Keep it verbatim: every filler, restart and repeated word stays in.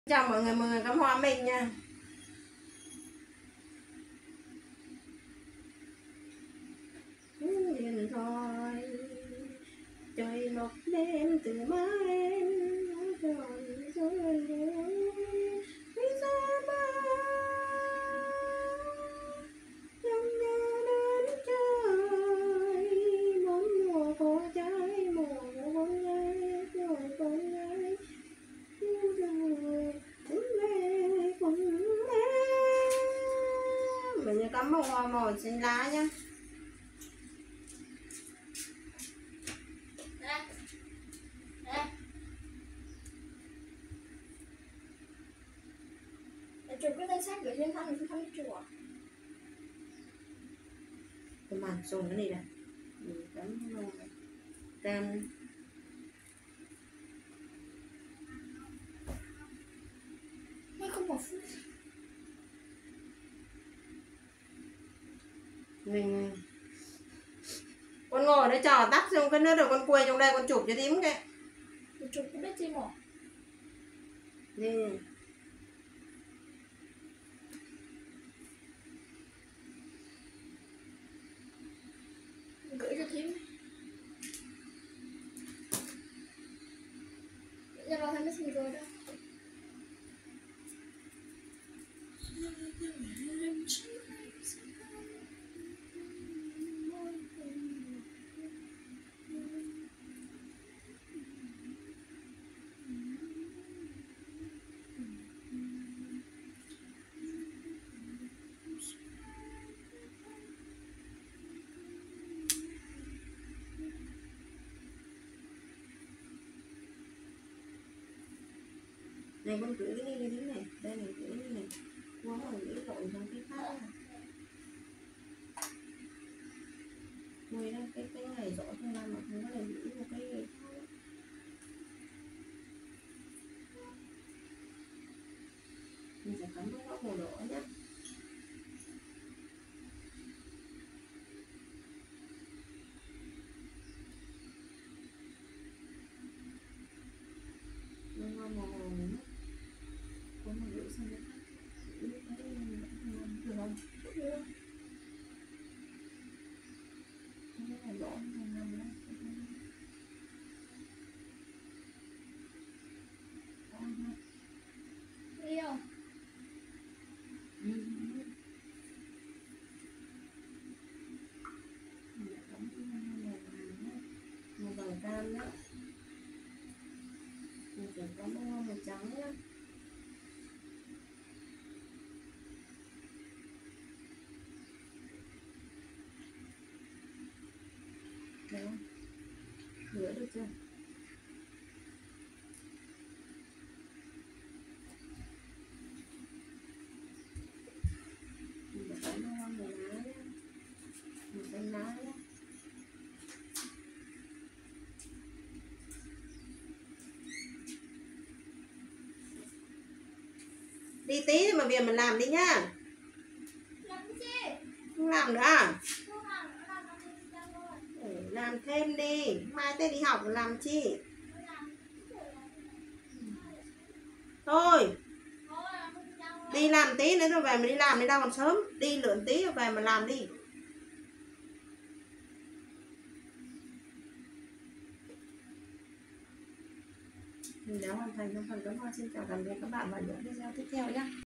Chào mọi người, mọi người cắm hoa mình nha. Điện thoại trời một đêm từ má em rồi rồi đi xa ba trong nhà đến trời bốn mùa có trái mùa con gái rồi con gái rồi cũng về cũng về. Mình cắm bông hoa màu xanh lá nhá. Chụp cái danh sách gửi trên thăm thì thăm chùa. Cái màn dùng cái này này. Mình cắm màu cam. Mới không một phút. Mình con ngồi đấy trò tắt xong cái nữa rồi con quay trong đây con chụp cho tím cái. Chụp cái biết chim hả? Đi. Gửi cho thím. Giờ lo thấy messenger đó. Này con gửi cái này cái này, đây này gửi cái này. Nó là gửi tội trong cái khác này. Mười năm cái cái này rõ trong năm mà không có là gửi một cái khác. Mình sẽ cắm cái góc màu đỏ nhé. Màu màu nữa. Có một gửi sang cái khác. Gửi cái được không? Được. Cái này đỏ trong năm đó. Đi không? Ừ. Màu vàng cam đó. Mình sẽ có màu màu trắng nhé. Đấy không? Rửa được chưa? Mình sẽ cắm hoa màu lá nhé. Màu xanh lá nhé. Đi tí mà việc mình làm đi nhá. Làm cái gì? Không làm nữa à? Không làm, làm làm gì làm rồi. Ừ, làm thêm đi. Mai tới đi học làm chi? Thôi. Đi làm tí nữa rồi về mình đi làm đi đâu còn sớm. Đi lượn tí rồi về mà làm đi. Mình đã hoàn thành xong phần cắm hoa. Xin chào tạm biệt các bạn và những video tiếp theo nhé.